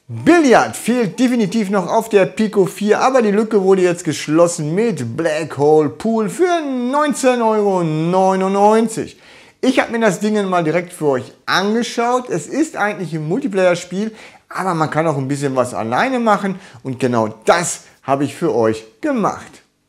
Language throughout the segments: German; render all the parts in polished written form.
Billard fehlt definitiv noch auf der Pico 4, aber die Lücke wurde jetzt geschlossen mit Black Hole Pool für 19,99 €. Ich habe mir das Ding mal direkt für euch angeschaut. Es ist eigentlich ein Multiplayer-Spiel, aber man kann auch ein bisschen was alleine machen und genau das habe ich für euch gemacht.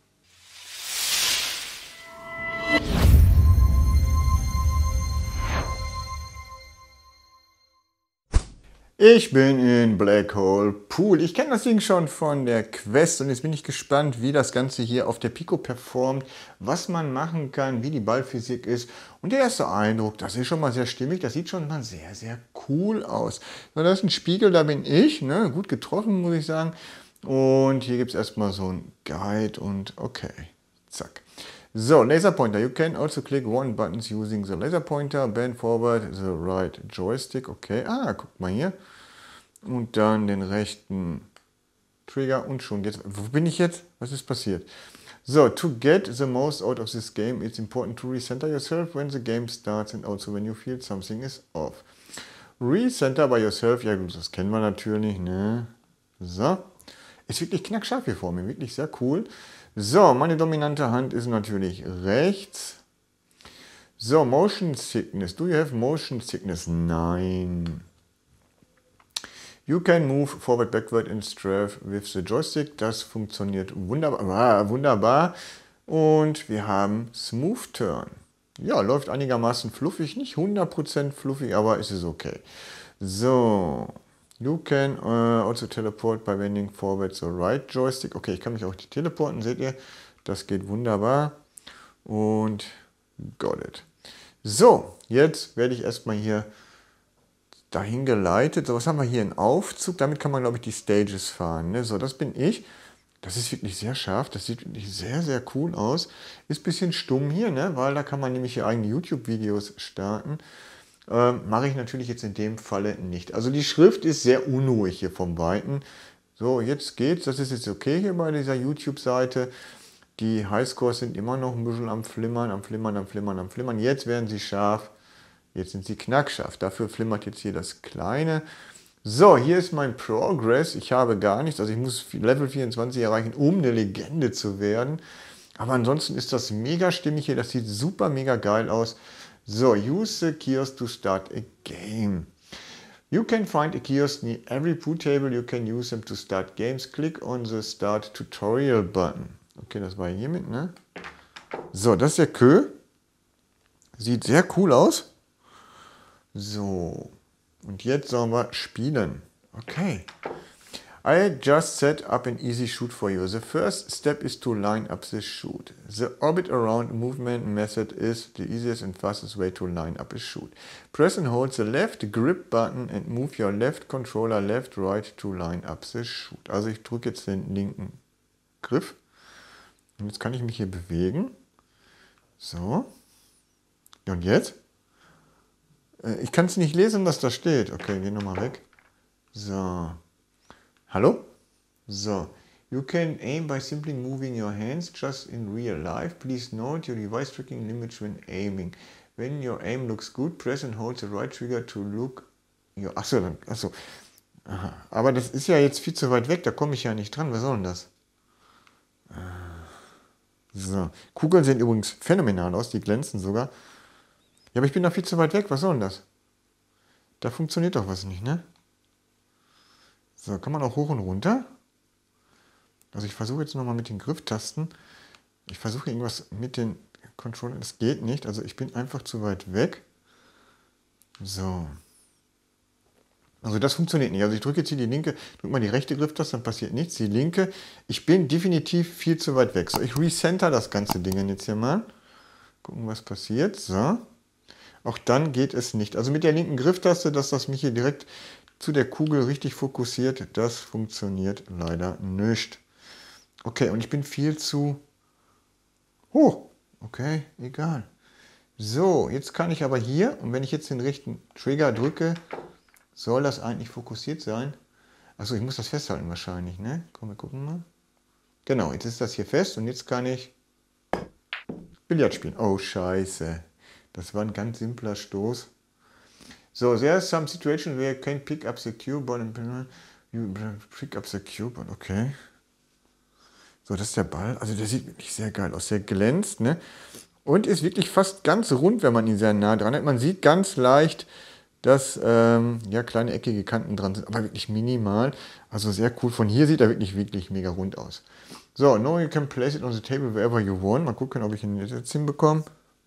Ich bin in Black Hole Pool. Ich kenne das Ding schon von der Quest und jetzt bin ich gespannt, wie das Ganze hier auf der Pico performt, was man machen kann, wie die Ballphysik ist. Und der erste Eindruck, das ist schon mal sehr stimmig, das sieht schon mal sehr, sehr cool aus. So, das ist ein Spiegel, da bin ich, ne? Gut getroffen, muss ich sagen. Und hier gibt es erstmal so ein Guide und okay, zack. So, laser pointer. You can also click one buttons using the laser pointer, bend forward the right joystick. Okay, guck mal hier. Und dann den rechten Trigger und schon geht's. Wo bin ich jetzt? Was ist passiert? So, to get the most out of this game, it's important to recenter yourself when the game starts and also when you feel something is off. Recenter by yourself, ja gut, das kennen wir natürlich, ne? So. Ist wirklich knackscharf hier vor mir, wirklich sehr cool. So, meine dominante Hand ist natürlich rechts. So, Motion Sickness. Do you have Motion Sickness? Nein. You can move forward, backward and strafe with the joystick. Das funktioniert wunderbar. Wunderbar. Und wir haben Smooth Turn. Ja, läuft einigermaßen fluffig. Nicht 100% fluffig, aber es ist okay. So. You can also teleport by bending forward the right joystick. Okay, ich kann mich auch teleporten, seht ihr? Das geht wunderbar. Und got it. So, jetzt werde ich erstmal hier dahin geleitet. So, was haben wir hier? Einen Aufzug. Damit kann man, glaube ich, die Stages fahren. Ne? So, das bin ich. Das ist wirklich sehr scharf. Das sieht wirklich sehr, sehr cool aus. Ist ein bisschen stumm hier, ne? Weil da kann man nämlich hier eigene YouTube-Videos starten. Mache ich natürlich jetzt in dem Falle nicht. Also die Schrift ist sehr unruhig hier vom Weiten. So, jetzt geht's. Das ist jetzt okay hier bei dieser YouTube-Seite. Die Highscores sind immer noch ein bisschen am Flimmern, am Flimmern, am Flimmern, am Flimmern. Jetzt werden sie scharf. Jetzt sind sie knackscharf. Dafür flimmert jetzt hier das Kleine. So, hier ist mein Progress. Ich habe gar nichts. Also ich muss Level 24 erreichen, um eine Legende zu werden. Aber ansonsten ist das mega stimmig hier. Das sieht super mega geil aus. So, use the kiosk to start a game. You can find a kiosk near every pool table. You can use them to start games. Click on the Start Tutorial button. Okay, das war hiermit, ne? So, das ist der Kö. Sieht sehr cool aus. So, und jetzt sollen wir spielen. Okay. I just set up an easy shoot for you. The first step is to line up the shoot. The orbit around movement method is the easiest and fastest way to line up a shoot. Press and hold the left grip button and move your left controller left, right to line up the shoot. Also ich drücke jetzt den linken Griff. Und jetzt kann ich mich hier bewegen. So. Und jetzt? Ich kann es nicht lesen, was da steht. Okay, geh nochmal weg. So. Hallo? So, you can aim by simply moving your hands just in real life. Please note your device tracking limits when aiming. When your aim looks good, press and hold the right trigger to look your... Achso. Aha. Aber das ist ja jetzt viel zu weit weg, da komme ich ja nicht dran. Was soll denn das? So, Kugeln sehen übrigens phänomenal aus, die glänzen sogar. Ja, aber ich bin da viel zu weit weg, was soll denn das? Da funktioniert doch was nicht, ne? So, kann man auch hoch und runter. Also ich versuche jetzt nochmal mit den Grifftasten. Ich versuche irgendwas mit den Controllern. Das geht nicht. Also ich bin einfach zu weit weg. So. Also das funktioniert nicht. Also ich drücke jetzt hier die linke, drücke mal die rechte Grifftaste, dann passiert nichts. Die linke. Ich bin definitiv viel zu weit weg. So, ich recenter das ganze Ding jetzt hier mal. Gucken, was passiert. So. Auch dann geht es nicht. Also mit der linken Grifftaste, dass das mich hier direkt zu der Kugel richtig fokussiert, das funktioniert leider nicht. Okay, und ich bin viel zu hoch. Okay, egal. So, jetzt kann ich aber hier, und wenn ich jetzt den rechten Trigger drücke, soll das eigentlich fokussiert sein. Achso, ich muss das festhalten wahrscheinlich, ne? Komm, wir gucken mal. Genau, jetzt ist das hier fest und jetzt kann ich Billard spielen. Oh, scheiße. Das war ein ganz simpler Stoß. So, there are some situations where you can pick up the cue ball and You pick up the cube. Okay. So, das ist der Ball. Also der sieht wirklich sehr geil aus. Der glänzt, ne? Und ist wirklich fast ganz rund, wenn man ihn sehr nah dran hat. Man sieht ganz leicht, dass ja, kleine eckige Kanten dran sind, aber wirklich minimal. Also sehr cool. Von hier sieht er wirklich mega rund aus. So, now you can place it on the table wherever you want. Mal gucken, ob ich ihn jetzt hinbekomme.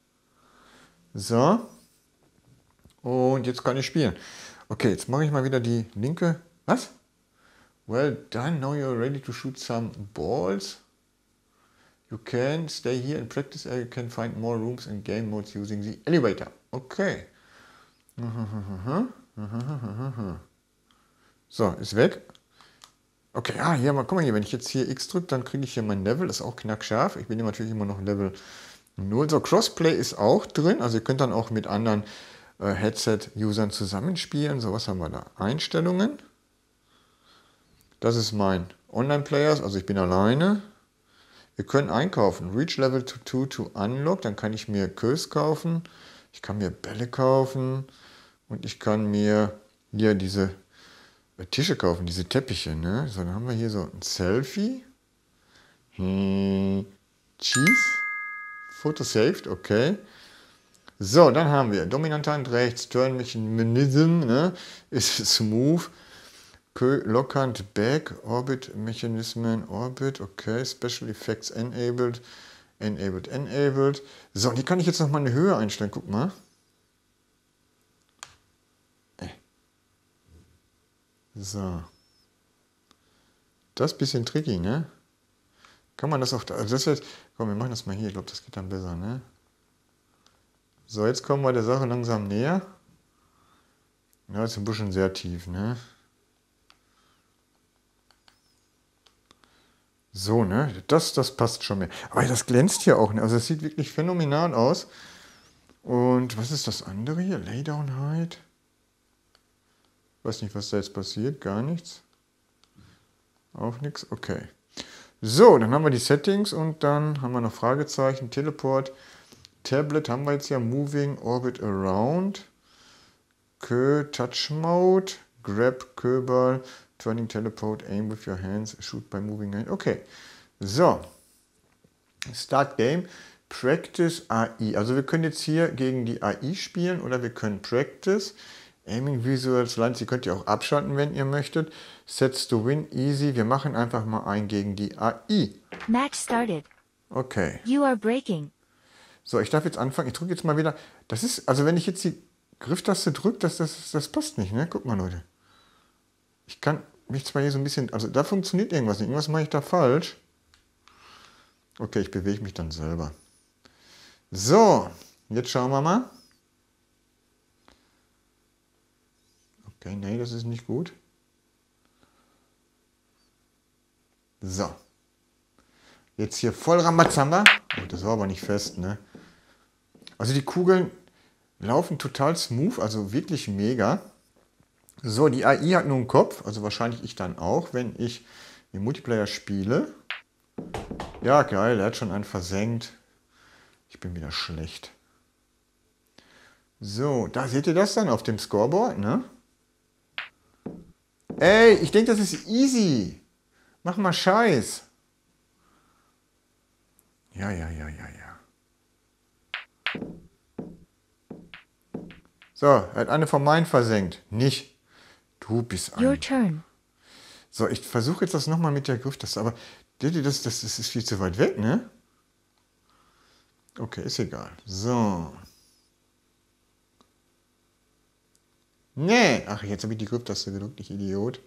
So. Und jetzt kann ich spielen. Okay, jetzt mache ich mal wieder die linke. Was? Well done. Now you're ready to shoot some balls. You can stay here and practice. You can find more rooms and game modes using the elevator. Okay. So, ist weg. Okay, hier mal, guck mal hier, wenn ich jetzt hier X drücke, dann kriege ich hier mein Level, ist auch knackscharf. Ich bin hier natürlich immer noch Level 0. So, Crossplay ist auch drin, also ihr könnt dann auch mit anderen Headset-Usern zusammenspielen. So, was haben wir da? Einstellungen. Das ist mein Online-Players, also ich bin alleine. Wir können einkaufen. Reach Level 2 to unlock, dann kann ich mir Queues kaufen. Ich kann mir Bälle kaufen und ich kann mir hier diese Tische kaufen, diese Teppiche. Ne? So, dann haben wir hier so ein Selfie. Cheese. Photo saved, okay. So, dann haben wir dominante Hand rechts, Turn Mechanism, ne? Ist smooth. Lockhand back, Orbit Mechanismen, Orbit, okay. Special Effects enabled. Enabled. So, und hier kann ich jetzt noch mal eine Höhe einstellen. Guck mal. So. Das ist ein bisschen tricky, ne? Kann man das auch da. Also das jetzt, komm, wir machen das mal hier. Ich glaube, das geht dann besser, ne? So, jetzt kommen wir der Sache langsam näher. Ja, ist ein bisschen sehr tief, ne? So, ne? Das passt schon mehr. Aber das glänzt hier auch, ne? Also es sieht wirklich phänomenal aus. Und was ist das andere hier? Laydown Hide? Ich weiß nicht, was da jetzt passiert. Gar nichts. Auch nichts. Okay. So, dann haben wir die Settings und dann haben wir noch Fragezeichen. Teleport. Tablet haben wir jetzt ja. Moving Orbit Around. Touch Mode. Grab Ball. Turning Teleport. Aim with your hands. Shoot by moving hand. Okay. So. Start Game. Practice AI. Also wir können jetzt hier gegen die AI spielen oder wir können Practice. Aiming Visual Lines, ihr könnt ja auch abschalten, wenn ihr möchtet. Sets to win, easy. Wir machen einfach mal ein gegen die AI. Match started. Okay. You are breaking. So, ich darf jetzt anfangen. Ich drücke jetzt mal wieder. Das ist, also wenn ich jetzt die Grifftaste drücke, das passt nicht, ne? Guck mal, Leute. Ich kann mich zwar hier so ein bisschen, also da funktioniert irgendwas nicht. Irgendwas mache ich da falsch. Okay, ich bewege mich dann selber. So, jetzt schauen wir mal. Okay, nee, das ist nicht gut. So. Jetzt hier voll Rambazamba. Oh, das war aber nicht fest, ne? Also die Kugeln laufen total smooth, also wirklich mega. So, die AI hat nur einen Kopf, also wahrscheinlich ich dann auch, wenn ich im Multiplayer spiele. Ja, geil, er hat schon einen versenkt. Ich bin wieder schlecht. So, da seht ihr das dann auf dem Scoreboard, ne? Ey, ich denke, das ist easy. Mach mal Scheiß. Ja. So, er hat eine von meinen versenkt. Nicht. Du bist ein... Your turn. So, ich versuche jetzt das nochmal mit der Grifftaste, aber das ist viel zu weit weg, ne? Okay, ist egal. So. Nee. Ach, jetzt habe ich die Grifftaste gedrückt, ich Idiot.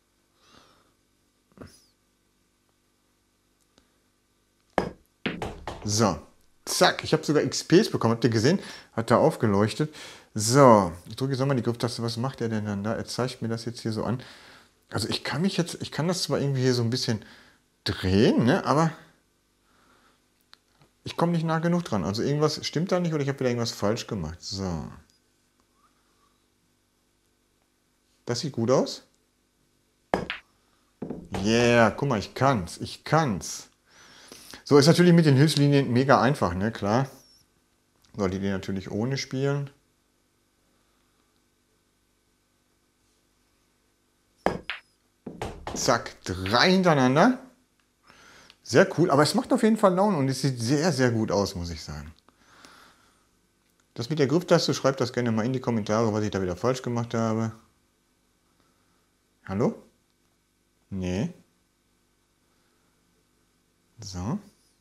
So. Zack. Ich habe sogar XPs bekommen. Habt ihr gesehen? Hat da aufgeleuchtet. So. Ich drücke jetzt nochmal die Grifftaste. Was macht er denn dann da? Er zeigt mir das jetzt hier so an. Also ich kann das zwar irgendwie hier so ein bisschen drehen, ne? Aber ich komme nicht nah genug dran. Also irgendwas stimmt da nicht oder ich habe wieder irgendwas falsch gemacht. So. Das sieht gut aus. Yeah, guck mal, ich kann's. So, ist natürlich mit den Hilfslinien mega einfach, ne? Klar. Solltet ihr natürlich ohne spielen. Zack, 3 hintereinander. Sehr cool, aber es macht auf jeden Fall Laune und es sieht sehr, sehr gut aus, muss ich sagen. Das mit der Grifftaste, schreibt das gerne mal in die Kommentare, was ich da wieder falsch gemacht habe. Hallo? Nee. So.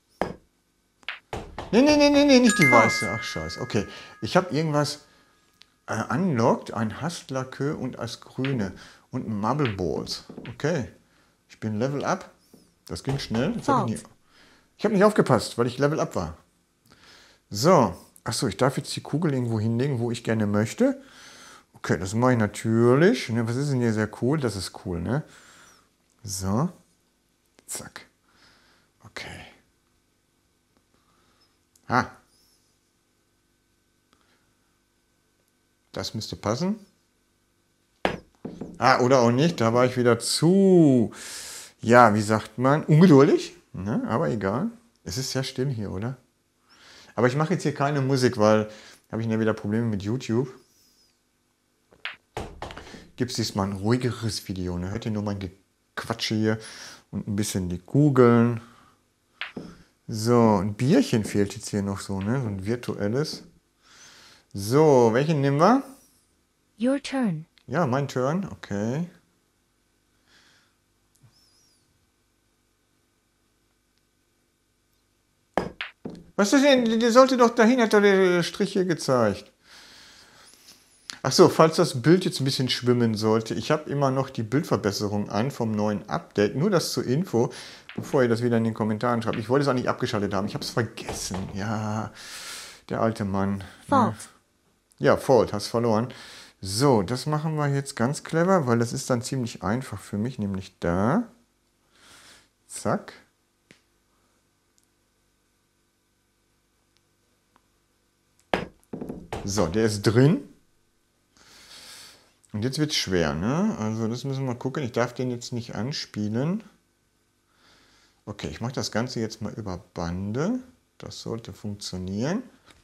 Nee, nicht die weiße. Ach, scheiße. Okay, ich habe irgendwas unlocked, ein Hustler-Queue und als Grüne und Marble Balls. Okay, ich bin Level Up. Das ging schnell. Ich habe nicht aufgepasst, weil ich Level Up war. So, achso, ich darf jetzt die Kugel irgendwo hinlegen, wo ich gerne möchte. Okay, das mache ich natürlich. Ne, was ist denn hier sehr cool? Das ist cool, ne? So, zack. Okay. Ha. Das müsste passen. Ah, oder auch nicht, da war ich wieder zu, ja, wie sagt man, ungeduldig. Ne? Aber egal. Es ist sehr still hier, oder? Aber ich mache jetzt hier keine Musik, weil habe ich ja wieder Probleme mit YouTube. Gibt es diesmal ein ruhigeres Video. Ne? Hört ihr nur mein Gequatsche hier und ein bisschen die Kugeln. So, ein Bierchen fehlt jetzt hier noch so, ne? So ein virtuelles. So, welchen nehmen wir? Your turn. Ja, mein Turn, okay. Was ist denn? Der sollte doch dahin, hat doch der Strich hier gezeigt. Achso, falls das Bild jetzt ein bisschen schwimmen sollte, ich habe immer noch die Bildverbesserung an vom neuen Update. Nur das zur Info, bevor ihr das wieder in den Kommentaren schreibt. Ich wollte es auch nicht abgeschaltet haben, ich habe es vergessen. Ja, der alte Mann. Fault. Ja, Fault, hast verloren. So, das machen wir jetzt ganz clever, weil das ist dann ziemlich einfach für mich, nämlich da. Zack. So, der ist drin. Und jetzt wird es schwer, ne? Also das müssen wir mal gucken. Ich darf den jetzt nicht anspielen. Okay, ich mache das Ganze jetzt mal über Bande. Das sollte funktionieren.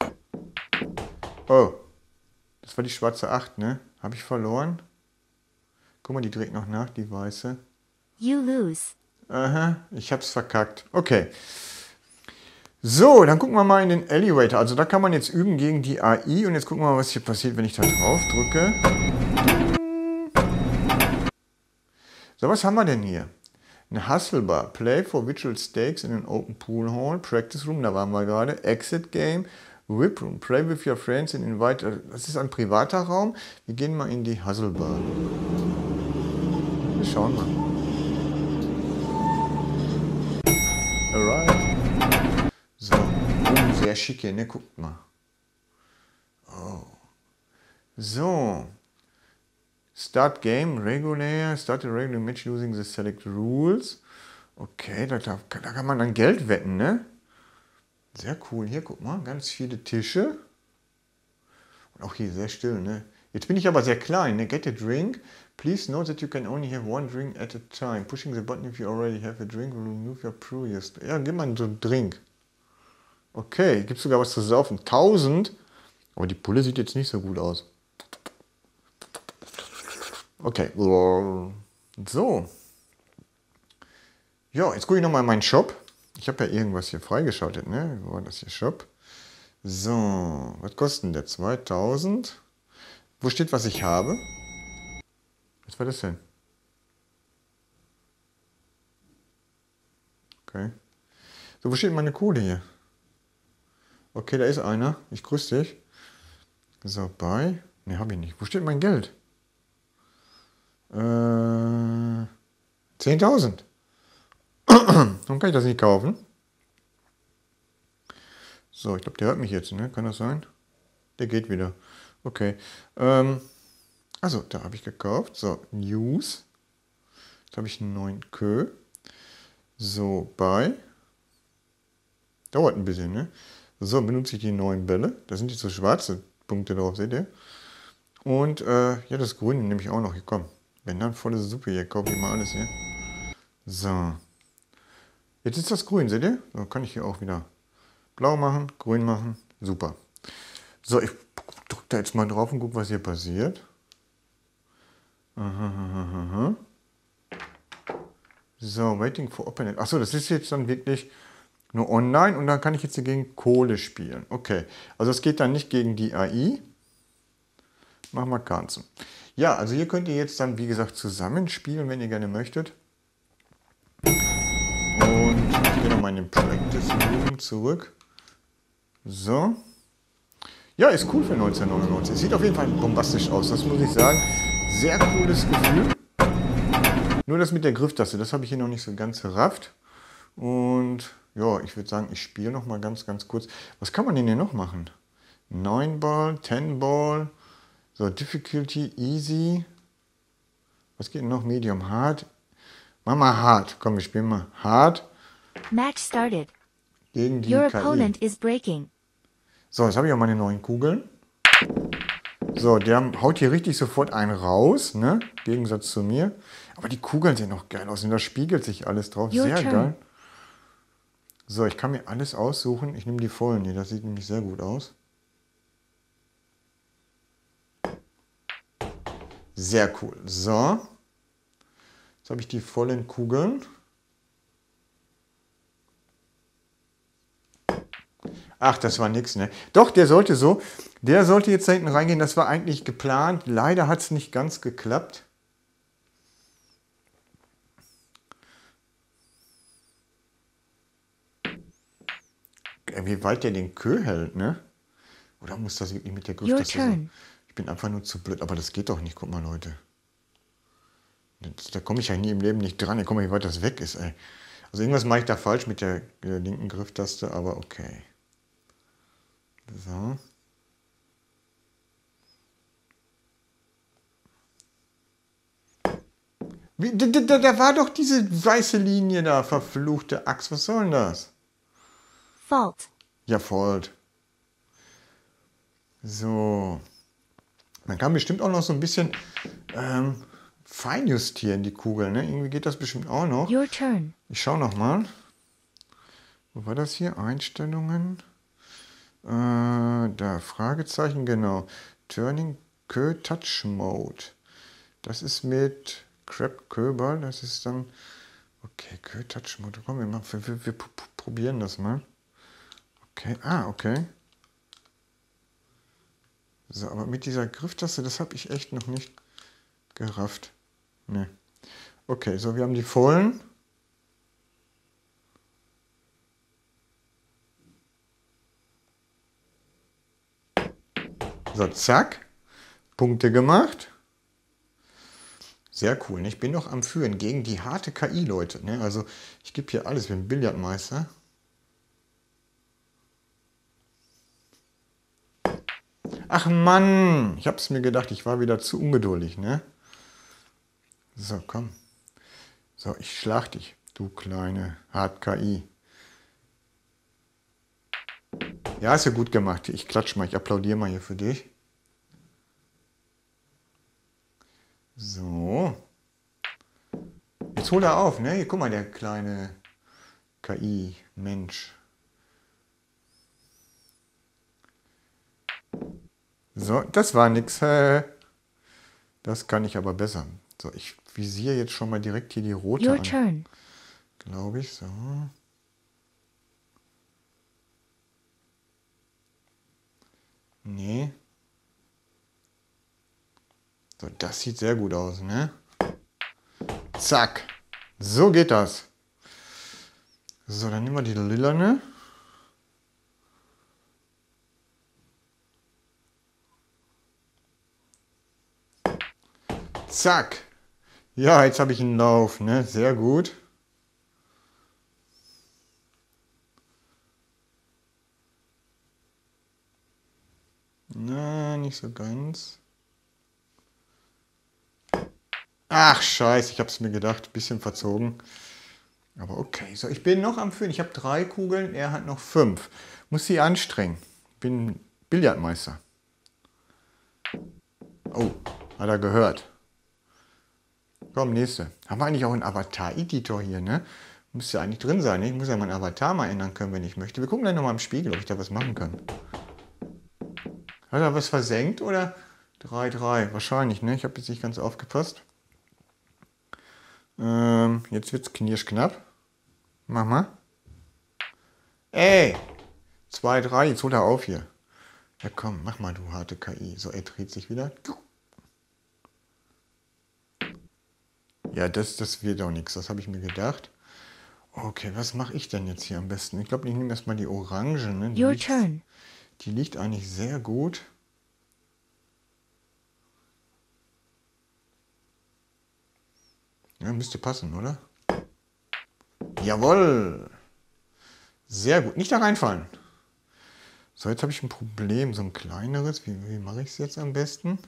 Oh, das war die schwarze 8, ne? Habe ich verloren? Guck mal, die dreht noch nach, die weiße. You lose. Aha, ich hab's verkackt. Okay. So, dann gucken wir mal in den Elevator. Also da kann man jetzt üben gegen die AI. Und jetzt gucken wir mal, was hier passiert, wenn ich da drauf drücke. So, was haben wir denn hier? Eine Hustlebar. Play for virtual stakes in an open pool hall. Practice room, da waren wir gerade. Exit game. Whip room. Play with your friends and invite. Das ist ein privater Raum. Wir gehen mal in die Hustlebar. Wir schauen mal. Alright. So, sehr schick hier, ne? Guckt mal. Oh. So. Start game, regular, start a regular match using the select rules. Okay, da kann man dann Geld wetten, ne? Sehr cool. Hier, guck mal, ganz viele Tische. Und auch hier sehr still, ne? Jetzt bin ich aber sehr klein, ne? Get a drink. Please note that you can only have one drink at a time. Pushing the button if you already have a drink will remove your previous. Ja, gib mal so einen Drink. Okay, gibt sogar was zu saufen. 1000. Aber die Pulle sieht jetzt nicht so gut aus. Okay. So. Ja, jetzt gucke ich nochmal in meinen Shop. Ich habe ja irgendwas hier freigeschaltet, ne? Wo war das hier? Shop. So, was kostet denn der? 2000. Wo steht, was ich habe? Was war das denn? Okay. So, wo steht meine Kohle hier? Okay, da ist einer. Ich grüße dich. So, bei. Ne, habe ich nicht. Wo steht mein Geld? 10.000. Warum kann ich das nicht kaufen? So, ich glaube, der hört mich jetzt, ne? Kann das sein? Der geht wieder. Okay. Also, da habe ich gekauft. So, News. Jetzt habe ich einen neuen Queue. So, bei. Dauert ein bisschen, ne? So, benutze ich die neuen Bälle. Da sind jetzt so schwarze Punkte drauf, seht ihr? Und, ja, das Grüne nehme ich auch noch. Hier, komm. Wenn dann volle Suppe hier, kaufe ich mal alles hier. So. Jetzt ist das grün, seht ihr? So kann ich hier auch wieder blau machen, grün machen. Super. So, ich drücke da jetzt mal drauf und gucke, was hier passiert. Aha. So, waiting for Opponent. Achso, das ist jetzt dann wirklich nur online und dann kann ich jetzt hier gegen Kohle spielen. Okay, also es geht dann nicht gegen die AI. Machen wir Karten. Ja, also hier könnt ihr jetzt dann, wie gesagt, zusammenspielen, wenn ihr gerne möchtet. Und ich gehe nochmal in den Practice Room zurück. So. Ja, ist cool für 1999. Sieht auf jeden Fall bombastisch aus, das muss ich sagen. Sehr cooles Gefühl. Nur das mit der Grifftaste, das habe ich hier noch nicht so ganz gerafft. Und ja, ich würde sagen, ich spiele noch mal ganz kurz. Was kann man denn hier noch machen? 9 Ball, 10 Ball, so Difficulty, Easy. Was geht denn noch? Medium, Hard. Mach mal Hard. Komm, wir spielen mal Hard. Match started. Gegen die Your KI. opponent is breaking. So, jetzt habe ich auch meine neuen Kugeln. So, der haut hier richtig sofort einen raus, ne? Im Gegensatz zu mir. Aber die Kugeln sehen noch geil aus und da spiegelt sich alles drauf. Your Sehr turn. geil. So, ich kann mir alles aussuchen. Ich nehme die vollen hier, das sieht nämlich sehr gut aus. Sehr cool. So. Jetzt habe ich die vollen Kugeln. Ach, das war nix, ne? Doch, der sollte jetzt da hinten reingehen. Das war eigentlich geplant. Leider hat es nicht ganz geklappt. Wie weit der den Kö hält, ne? Oder muss das wirklich mit der Your Grifftaste sein? turn. Ich bin einfach nur zu blöd. Aber das geht doch nicht. Guck mal, Leute. Da komme ich ja nie im Leben nicht dran. Guck mal, wie weit das weg ist, ey. Also irgendwas mache ich da falsch mit der linken Grifftaste, aber okay. So. Da war doch diese weiße Linie da, verfluchte Axt. Was soll denn das? Fault. Ja, Fault. So. Man kann bestimmt auch noch so ein bisschen feinjustieren, die Kugeln. Ne? Irgendwie geht das bestimmt auch noch. Your turn. Ich schaue noch mal. Wo war das hier? Einstellungen. Da, Fragezeichen, genau. Turning Kö Touch Mode. Das ist mit Crab Köbal. Das ist dann. Okay, Kö Touch Mode. Komm, wir probieren das mal. Okay, okay. So, aber mit dieser Grifftaste, das habe ich echt noch nicht gerafft. Ne. Okay, so, wir haben die vollen. So, zack. Punkte gemacht. Sehr cool. Ne? Ich bin noch am Führen gegen die harte KI, Leute. Ne? Also, ich gebe hier alles. Ich bin Billardmeister. Ach Mann, ich habe es mir gedacht, ich war wieder zu ungeduldig, ne? So, komm. So, ich schlag dich, du kleine Hard-KI. Ja, ist ja gut gemacht. Ich klatsch mal, ich applaudiere mal hier für dich. So. Jetzt hol er auf, ne? Hier, guck mal, der kleine KI-Mensch. So, das war nix. Das kann ich aber besser. So, ich visiere jetzt schon mal direkt hier die rote Your an. turn. Glaube ich, so. Nee. So, das sieht sehr gut aus, ne? Zack. So geht das. So, dann nehmen wir die lilane. Zack. Ja, jetzt habe ich einen Lauf, ne? Sehr gut. Na, nicht so ganz. Ach, scheiße, ich habe es mir gedacht. Bisschen verzogen. Aber okay. So, ich bin noch am Führen. Ich habe 3 Kugeln, er hat noch 5. Muss sie anstrengen. Bin Billardmeister. Oh, hat er gehört. Komm, nächste. Haben wir eigentlich auch einen Avatar-Editor hier, ne? Müsste ja eigentlich drin sein, ne? Ich muss ja meinen Avatar mal ändern können, wenn ich möchte. Wir gucken gleich nochmal im Spiegel, ob ich da was machen kann. Hat er was versenkt oder 3-3? Wahrscheinlich, ne? Ich habe jetzt nicht ganz aufgepasst. Jetzt wird es knirschknapp. Mach mal. Ey! 2, 3, jetzt holt er auf hier. Ja komm, mach mal, du harte KI. So, er dreht sich wieder. Ja, das wird auch nichts, das habe ich mir gedacht. Okay, was mache ich denn jetzt hier am besten? Ich glaube, ich nehme erstmal die Orange. Ne? Your turn. Die liegt eigentlich sehr gut. Ja, müsste passen, oder? Jawohl! Sehr gut. Nicht da reinfallen. So, jetzt habe ich ein Problem. So ein kleineres. Wie mache ich es jetzt am besten?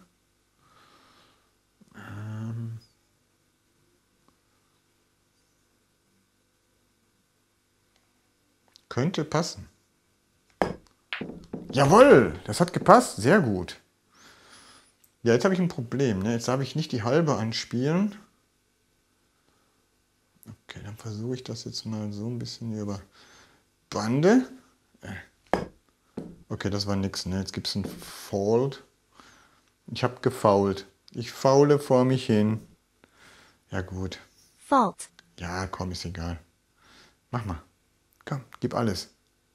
Könnte passen. Jawohl! Das hat gepasst. Sehr gut. Ja, jetzt habe ich ein Problem. Ne? Jetzt habe ich nicht die halbe anspielen. Okay, dann versuche ich das jetzt mal so ein bisschen hier über Bande. Okay, das war nix, ne? Jetzt gibt es ein Fault. Ich habe gefoult. Ich faule vor mich hin. Ja gut. Fault. Ja, komm, ist egal. Mach mal. Komm, gib alles.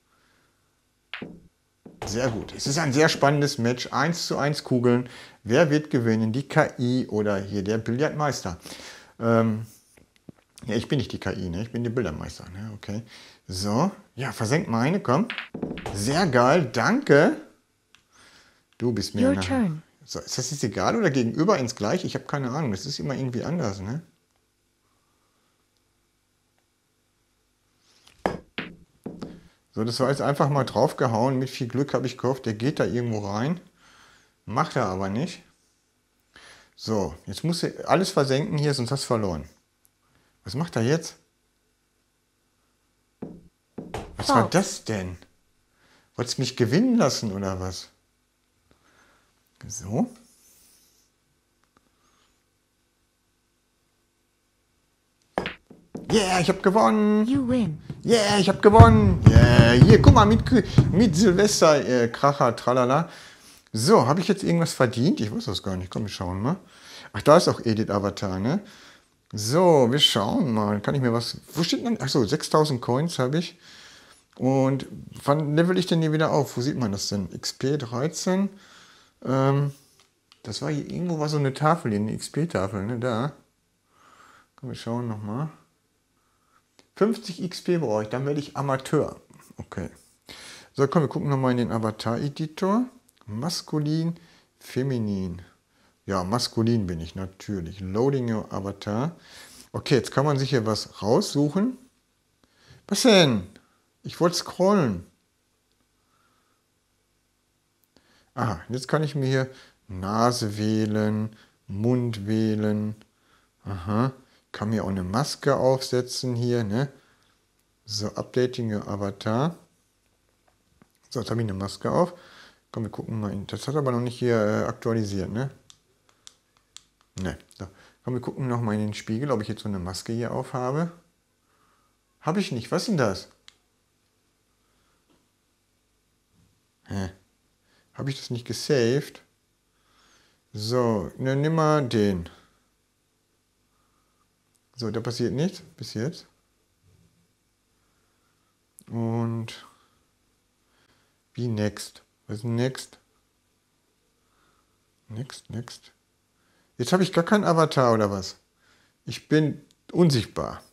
Sehr gut. Es ist ein sehr spannendes Match. 1:1 Kugeln. Wer wird gewinnen? Die KI oder hier der Billardmeister? Ja, ich bin nicht die KI, ne? Ich bin der Bildermeister, ne? Okay. So, ja, versenk meine, komm. Sehr geil, danke. Du bist mir Your turn. So, ist das jetzt egal oder gegenüber ins Gleiche? Ich habe keine Ahnung, das ist immer irgendwie anders, ne? So, das war jetzt einfach mal draufgehauen. Mit viel Glück habe ich gehofft, der geht da irgendwo rein. Macht er aber nicht. So, jetzt musst du alles versenken hier, sonst hast du verloren. Was macht er jetzt? Was war das denn? Wolltest du mich gewinnen lassen oder was? So. Yeah, ich habe gewonnen. You win. Yeah, ich habe gewonnen. Yeah, hier, guck mal, mit Silvester, Kracher, tralala. So, habe ich jetzt irgendwas verdient? Ich weiß das gar nicht. Komm, wir schauen mal. Ach, da ist auch Edit Avatar, ne? So, wir schauen mal. Kann ich mir was... Wo steht denn... Achso, 6000 Coins habe ich. Und wann level ich denn hier wieder auf? Wo sieht man das denn? XP 13. Das war hier... Irgendwo war so eine Tafel hier, eine XP-Tafel, ne? Da. Komm, wir schauen nochmal. 50 XP brauche ich, dann werde ich Amateur. Okay. So, komm, wir gucken nochmal in den Avatar-Editor. Maskulin, feminin. Ja, maskulin bin ich natürlich. Loading your Avatar. Okay, jetzt kann man sich hier was raussuchen. Was denn? Ich wollte scrollen. Aha, jetzt kann ich mir hier Nase wählen, Mund wählen. Aha, kann mir auch eine Maske aufsetzen hier, ne? So, Updating your Avatar. So, jetzt habe ich eine Maske auf. Komm, wir gucken mal. Das hat aber noch nicht hier aktualisiert, ne? Ne. So. Komm, wir gucken noch mal in den Spiegel, ob ich jetzt so eine Maske hier auf habe. Habe ich nicht. Was ist denn das? Hä? Habe ich das nicht gesaved? So, dann nimm mal den. So, da passiert nichts bis jetzt. Und wie next? Was ist next? Next. Jetzt habe ich gar keinen Avatar oder was? Ich bin unsichtbar.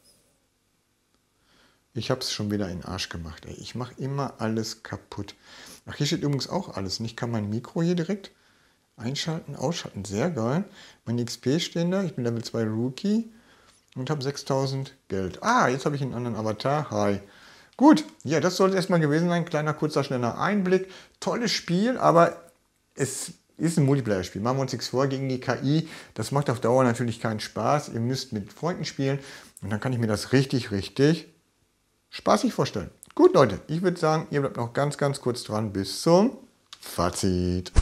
Ich habe es schon wieder in den Arsch gemacht. Ey. Ich mache immer alles kaputt. Ach, hier steht übrigens auch alles. Ich kann mein Mikro hier direkt einschalten, ausschalten. Sehr geil. Meine XP stehen da. Ich bin Level 2 Rookie und habe 6000 Geld. Ah, jetzt habe ich einen anderen Avatar. Hi. Gut, ja, das soll es erstmal gewesen sein. Kleiner, kurzer, schneller Einblick. Tolles Spiel, aber es ist ein Multiplayer-Spiel. Machen wir uns nichts vor gegen die KI. Das macht auf Dauer natürlich keinen Spaß. Ihr müsst mit Freunden spielen und dann kann ich mir das richtig spaßig vorstellen. Gut, Leute, ich würde sagen, ihr bleibt noch ganz kurz dran bis zum Fazit.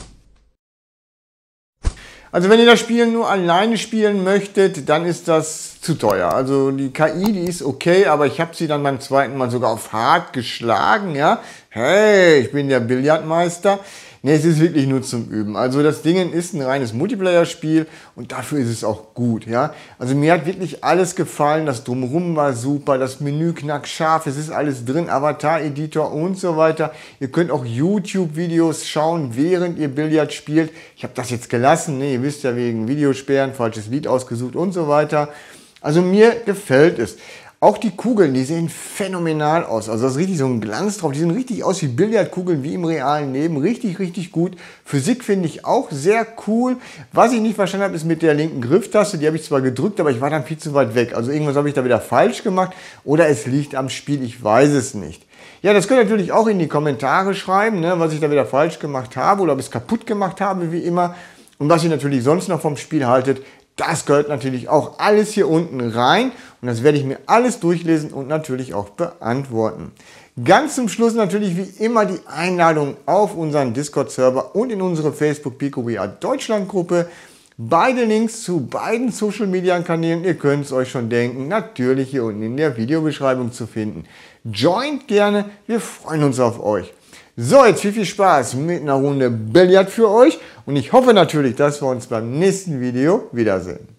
Also wenn ihr das Spiel nur alleine spielen möchtet, dann ist das zu teuer. Also die KI, die ist okay, aber ich habe sie dann beim zweiten Mal sogar auf hart geschlagen. Ja, hey, ich bin der Billardmeister. Ne, es ist wirklich nur zum Üben. Also das Ding ist ein reines Multiplayer-Spiel und dafür ist es auch gut. Ja? Also mir hat wirklich alles gefallen, das Drumherum war super, das Menü knackscharf, es ist alles drin, Avatar-Editor und so weiter. Ihr könnt auch YouTube-Videos schauen, während ihr Billard spielt. Ich habe das jetzt gelassen, ne? Ihr wisst ja, wegen Videosperren, falsches Lied ausgesucht und so weiter. Also mir gefällt es. Auch die Kugeln, die sehen phänomenal aus. Also da ist richtig so ein Glanz drauf. Die sehen richtig aus wie Billardkugeln, wie im realen Leben. Richtig, richtig gut. Physik finde ich auch sehr cool. Was ich nicht verstanden habe, ist mit der linken Grifftaste. Die habe ich zwar gedrückt, aber ich war dann viel zu weit weg. Also irgendwas habe ich da wieder falsch gemacht. Oder es liegt am Spiel, ich weiß es nicht. Ja, das könnt ihr natürlich auch in die Kommentare schreiben, ne, was ich da wieder falsch gemacht habe oder ob ich es kaputt gemacht habe, wie immer. Und was ihr natürlich sonst noch vom Spiel haltet. Das gehört natürlich auch alles hier unten rein und das werde ich mir alles durchlesen und natürlich auch beantworten. Ganz zum Schluss natürlich wie immer die Einladung auf unseren Discord-Server und in unsere Facebook PicoWeArt Deutschland-Gruppe. Beide Links zu beiden Social-Media-Kanälen, ihr könnt es euch schon denken, natürlich hier unten in der Videobeschreibung zu finden. Joint gerne, wir freuen uns auf euch. So, jetzt viel Spaß mit einer Runde Billard für euch und ich hoffe natürlich, dass wir uns beim nächsten Video wiedersehen.